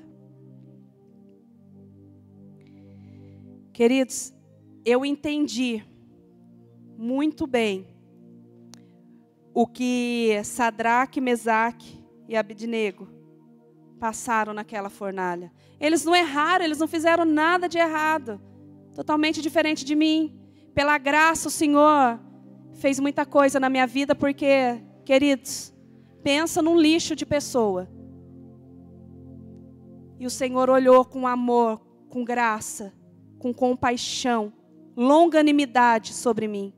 Queridos, eu entendi muito bem o que Sadraque, Mesaque e Abednego passaram naquela fornalha. Eles não erraram, eles não fizeram nada de errado. Totalmente diferente de mim. Pela graça o Senhor fez muita coisa na minha vida, porque, queridos, pensa num lixo de pessoa. E o Senhor olhou com amor, com graça, com compaixão, longanimidade sobre mim.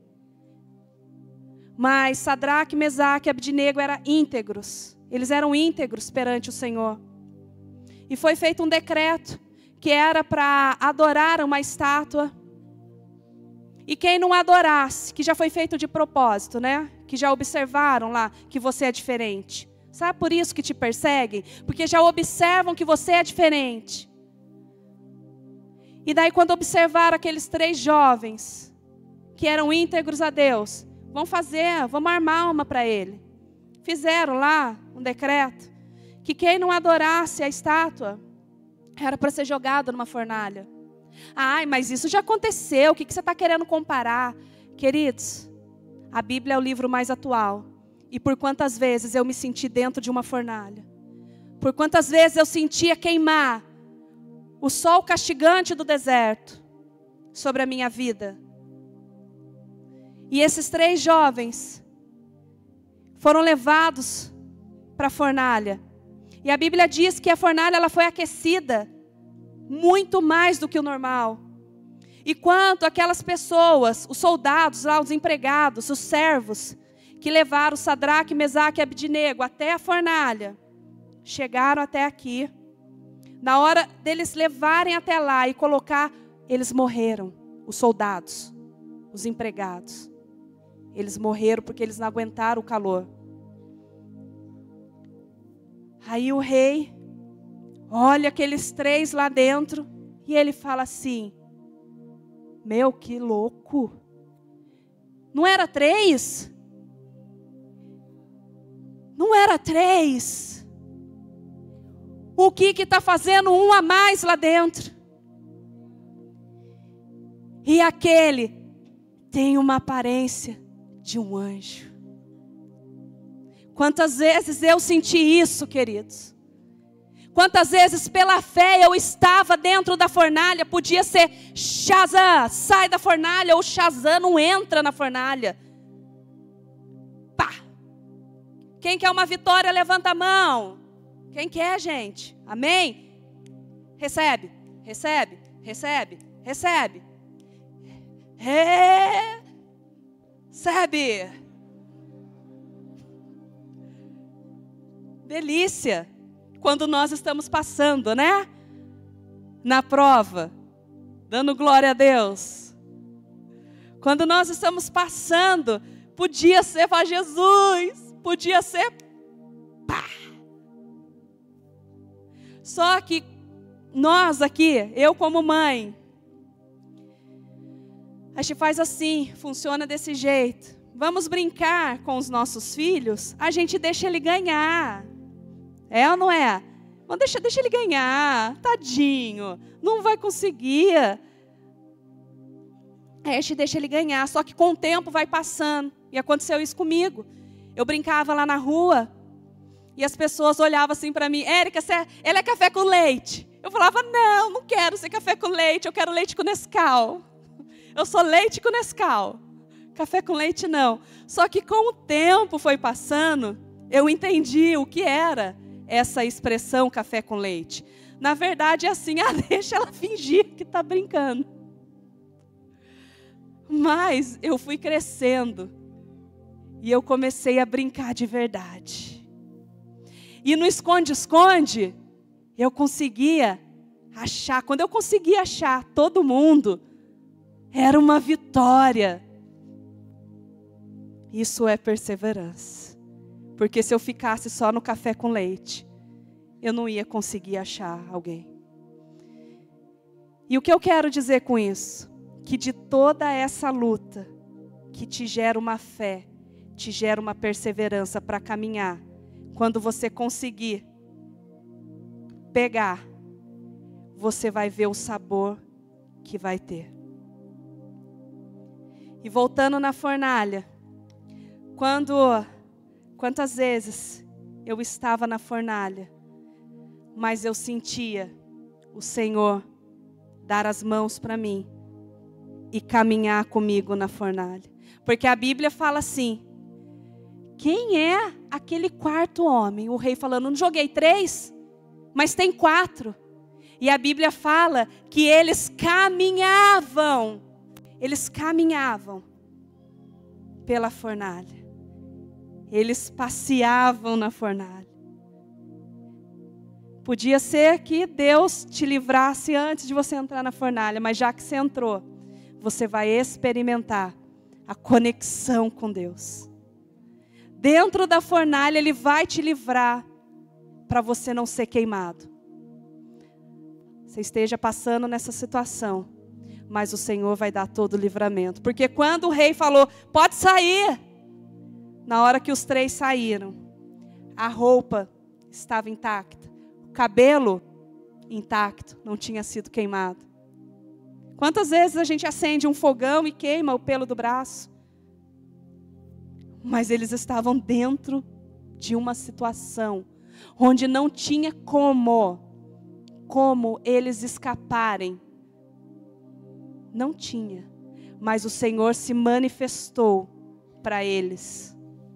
Mas Sadraque, Mesaque e Abednego eram íntegros. Eles eram íntegros perante o Senhor. E foi feito um decreto que era para adorar uma estátua. E quem não adorasse, que já foi feito de propósito, né? Que já observaram lá que você é diferente. Sabe por isso que te perseguem? Porque já observam que você é diferente. E daí quando observaram aqueles 3 jovens, que eram íntegros a Deus, vamos armar uma para ele. Fizeram lá um decreto, que quem não adorasse a estátua, era para ser jogado numa fornalha. Ai, mas isso já aconteceu, o que você está querendo comparar? Queridos, a Bíblia é o livro mais atual. E por quantas vezes eu me senti dentro de uma fornalha. Por quantas vezes eu sentia queimar o sol castigante do deserto sobre a minha vida. E esses 3 jovens foram levados para a fornalha. E a Bíblia diz que a fornalha ela foi aquecida muito mais do que o normal. E quanto aquelas pessoas, os soldados lá, os empregados, os servos, que levaram Sadraque, Mesaque e Abdenego até a fornalha, chegaram até aqui. Na hora deles levarem até lá e colocar, eles morreram, os soldados, os empregados. Eles morreram porque eles não aguentaram o calor. Aí o rei olha aqueles 3 lá dentro e ele fala assim: meu, que louco. Não era 3? Não era 3? O que está fazendo um a mais lá dentro? E aquele tem uma aparência de um anjo. Quantas vezes eu senti isso, queridos? Quantas vezes pela fé eu estava dentro da fornalha, podia ser Shazam, sai da fornalha, ou Shazam não entra na fornalha. Pá! Quem quer uma vitória, levanta a mão. Quem quer, gente? Amém? Recebe, recebe, recebe, recebe. Recebe. Delícia. Quando nós estamos passando, né? Na prova, dando glória a Deus. Quando nós estamos passando, podia ser para Jesus, podia ser pá. Só que nós aqui, eu como mãe, a gente faz assim, funciona desse jeito. Vamos brincar com os nossos filhos, a gente deixa ele ganhar. É ou não é? Não deixa ele ganhar, tadinho, não vai conseguir. Aí a gente deixa ele ganhar, só que com o tempo vai passando. E aconteceu isso comigo. Eu brincava lá na rua e as pessoas olhavam assim para mim: Érica, ela é café com leite. Eu falava: não quero ser café com leite, eu quero leite com Nescau. Eu sou leite com Nescau, café com leite não. Só que com o tempo foi passando, eu entendi o que era essa expressão café com leite. Na verdade é assim, deixa ela fingir que está brincando. Mas eu fui crescendo e eu comecei a brincar de verdade. E no esconde-esconde, eu conseguia achar, quando eu conseguia achar todo mundo, era uma vitória. Isso é perseverança. Porque se eu ficasse só no café com leite, eu não ia conseguir achar alguém. E o que eu quero dizer com isso? Que de toda essa luta, que te gera uma fé, te gera uma perseverança para caminhar, quando você conseguir pegar, você vai ver o sabor que vai ter. E voltando na fornalha, quantas vezes eu estava na fornalha, mas eu sentia o Senhor dar as mãos para mim e caminhar comigo na fornalha. Porque a Bíblia fala assim: quem é aquele 4º homem? O rei falando: não joguei 3, mas tem 4. E a Bíblia fala que eles caminhavam pela fornalha. Eles passeavam na fornalha. Podia ser que Deus te livrasse antes de você entrar na fornalha, mas já que você entrou, você vai experimentar a conexão com Deus. Dentro da fornalha Ele vai te livrar para você não ser queimado. Você esteja passando nessa situação, mas o Senhor vai dar todo o livramento. Porque quando o rei falou, pode sair, na hora que os 3 saíram, a roupa estava intacta, o cabelo intacto, não tinha sido queimado. Quantas vezes a gente acende um fogão e queima o pelo do braço? Mas eles estavam dentro de uma situação onde não tinha como eles escaparem. Não tinha. Mas o Senhor se manifestou para eles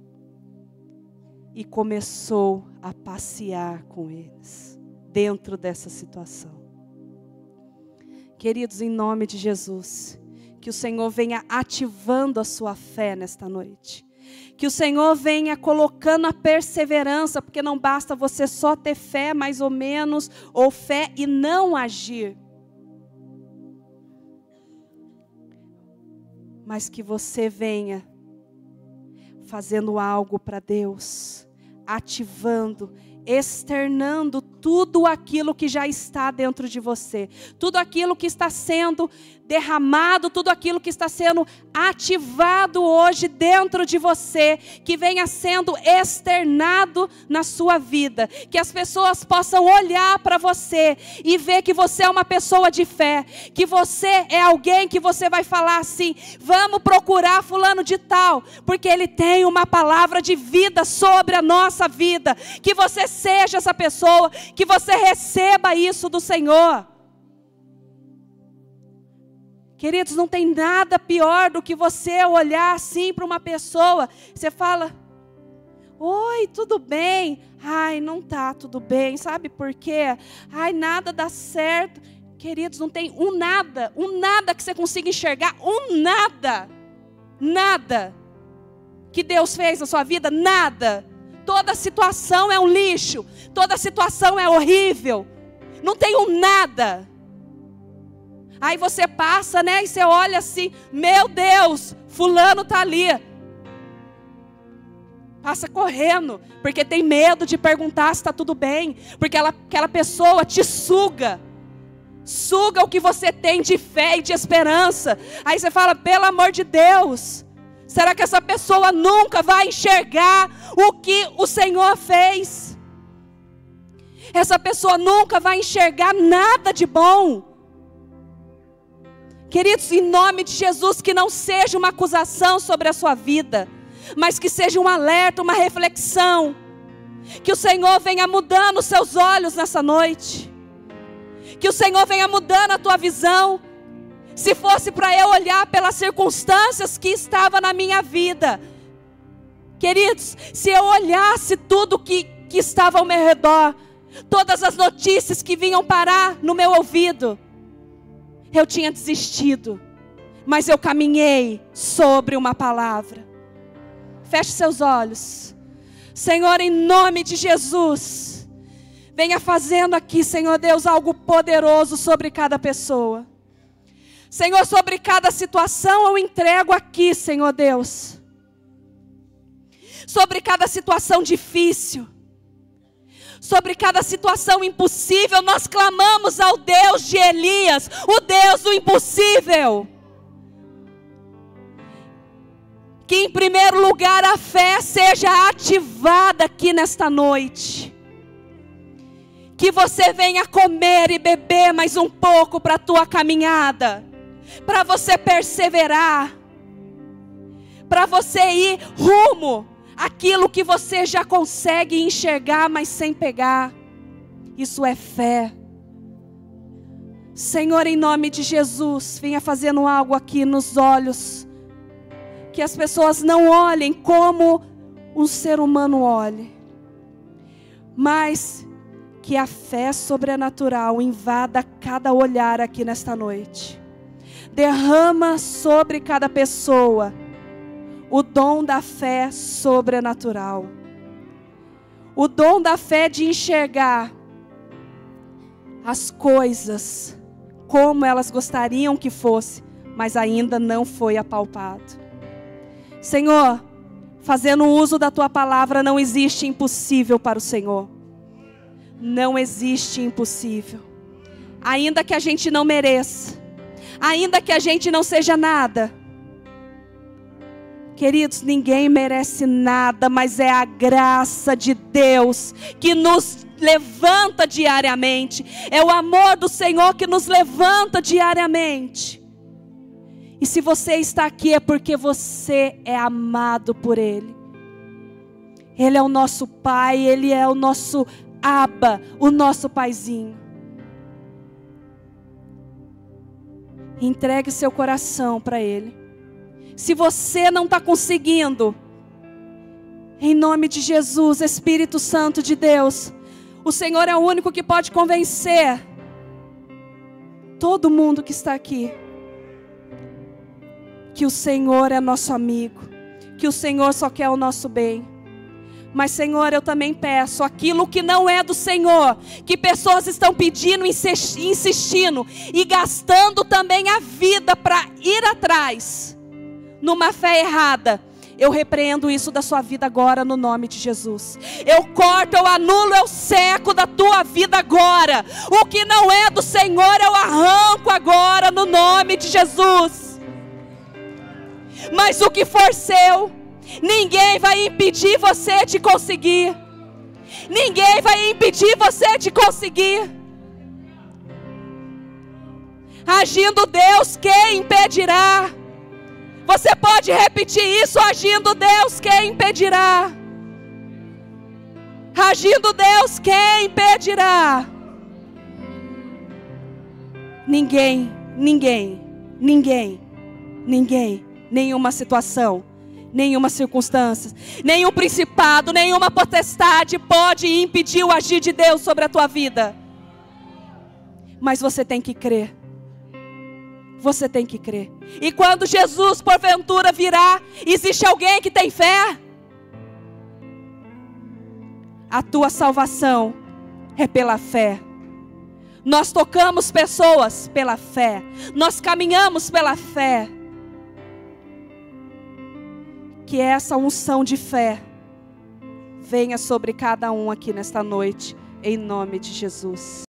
e começou a passear com eles dentro dessa situação. Queridos, em nome de Jesus, que o Senhor venha ativando a sua fé nesta noite. Que o Senhor venha colocando a perseverança, porque não basta você só ter fé mais ou menos, ou fé e não agir. Mas que você venha fazendo algo para Deus, ativando, externando tudo aquilo que já está dentro de você, tudo aquilo que está sendo derramado, tudo aquilo que está sendo ativado hoje dentro de você, que venha sendo externado na sua vida, que as pessoas possam olhar para você e ver que você é uma pessoa de fé, que você é alguém que você vai falar assim, vamos procurar fulano de tal, porque ele tem uma palavra de vida sobre a nossa vida, que você seja essa pessoa, que você receba isso do Senhor. Queridos, não tem nada pior do que você olhar assim para uma pessoa, você fala, oi, tudo bem? Ai, não tá tudo bem, sabe por quê? Ai, nada dá certo. Queridos, não tem um nada que você consiga enxergar, nada que Deus fez na sua vida, nada. Toda situação é um lixo, toda situação é horrível, não tem um nada. Aí você passa, né, e você olha assim, meu Deus, fulano está ali. Passa correndo, porque tem medo de perguntar se está tudo bem, porque aquela pessoa te suga o que você tem de fé e de esperança. Aí você fala, pelo amor de Deus, será que essa pessoa nunca vai enxergar o que o Senhor fez? Essa pessoa nunca vai enxergar nada de bom. Queridos, em nome de Jesus, que não seja uma acusação sobre a sua vida, mas que seja um alerta, uma reflexão. Que o Senhor venha mudando os seus olhos nessa noite. Que o Senhor venha mudando a tua visão. Se fosse para eu olhar pelas circunstâncias que estavam na minha vida, queridos, se eu olhasse tudo que estava ao meu redor, todas as notícias que vinham parar no meu ouvido, eu tinha desistido, mas eu caminhei sobre uma palavra. Feche seus olhos. Senhor, em nome de Jesus, venha fazendo aqui, Senhor Deus, algo poderoso sobre cada pessoa. Senhor, sobre cada situação eu entrego aqui, Senhor Deus. Sobre cada situação difícil, sobre cada situação impossível, nós clamamos ao Deus de Elias, o Deus do impossível. Que em primeiro lugar a fé seja ativada aqui nesta noite. Que você venha comer e beber mais um pouco para a tua caminhada, para você perseverar, para você ir rumo aquilo que você já consegue enxergar, mas sem pegar. Isso é fé. Senhor, em nome de Jesus, venha fazendo algo aqui nos olhos, que as pessoas não olhem como um ser humano olhe, mas que a fé sobrenatural invada cada olhar aqui nesta noite. Derrama sobre cada pessoa o dom da fé sobrenatural. O dom da fé de enxergar as coisas como elas gostariam que fosse, mas ainda não foi apalpado. Senhor, fazendo uso da tua palavra, não existe impossível para o Senhor. Não existe impossível. Ainda que a gente não mereça, ainda que a gente não seja nada. Queridos, ninguém merece nada, mas é a graça de Deus que nos levanta diariamente. É o amor do Senhor que nos levanta diariamente. E se você está aqui é porque você é amado por Ele. Ele é o nosso Pai, Ele é o nosso Abba, o nosso Paizinho. Entregue seu coração para Ele. Se você não está conseguindo, em nome de Jesus, Espírito Santo de Deus, o Senhor é o único que pode convencer todo mundo que está aqui que o Senhor é nosso amigo, que o Senhor só quer o nosso bem. Mas, Senhor, eu também peço aquilo que não é do Senhor, que pessoas estão pedindo, insistindo e gastando também a vida para ir atrás, numa fé errada. Eu repreendo isso da sua vida agora no nome de Jesus. Eu corto, eu anulo, eu seco da tua vida agora. O que não é do Senhor eu arranco agora no nome de Jesus. Mas o que for seu, ninguém vai impedir você de conseguir. Ninguém vai impedir você de conseguir. Agindo Deus, quem impedirá? Você pode repetir isso: agindo Deus, quem impedirá? Agindo Deus, quem impedirá? Ninguém, ninguém, ninguém, ninguém, nenhuma situação, nenhuma circunstância, nenhum principado, nenhuma potestade pode impedir o agir de Deus sobre a tua vida. Mas você tem que crer. Você tem que crer. E quando Jesus porventura virá, existe alguém que tem fé? A tua salvação é pela fé. Nós tocamos pessoas pela fé. Nós caminhamos pela fé. Que essa unção de fé venha sobre cada um aqui nesta noite, em nome de Jesus.